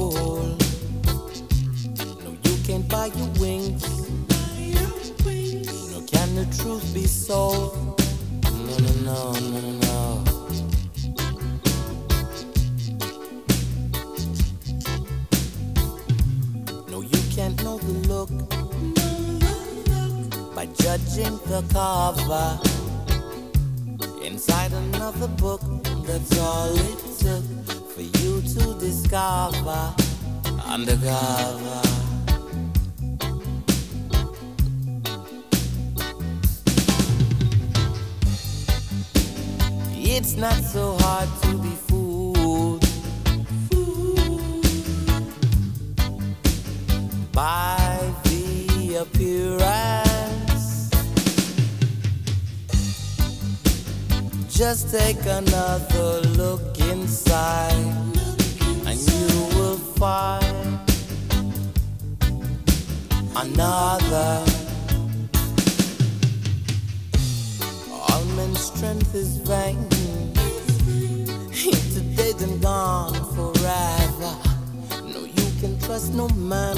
gold. No, you can't buy your wings. No, can the truth be sold? No, no, no, no, no, no. No, you can't know the look by judging the cover inside another book. That's all it took for you to discover undercover. It's not so hard to be fooled by the appearance. Just take another look inside, and you will find another. All men's strength is vain. Today then gone forever. No, you can trust no man.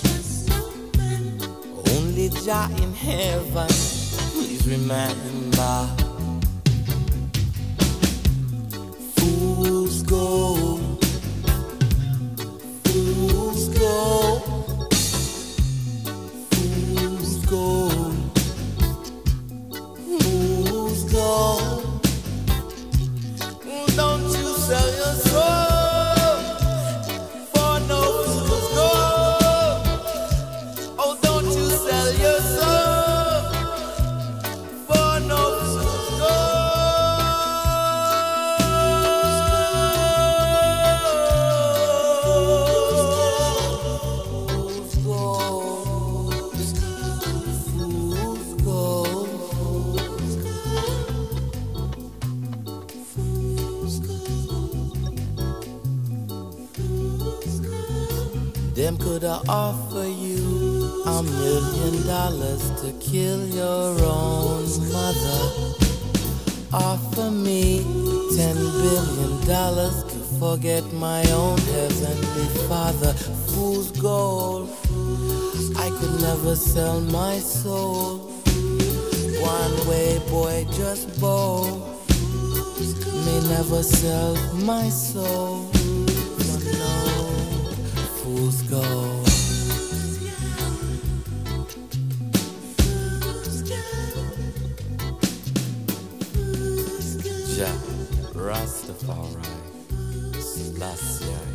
Only Jah in heaven. Please remember. Fools go, fools go, fools go, fools go. Don't you sell your soul for no fool's gold. Oh, don't you sell your soul for no fool's Them coulda offer you $1 million to kill your own mother. Offer me $10 billion to forget my own heavenly Father. Fool's gold, I could never sell my soul. One way, boy, just bold. May never sell my soul. Fools gold. Jah Rastafari, Selassie.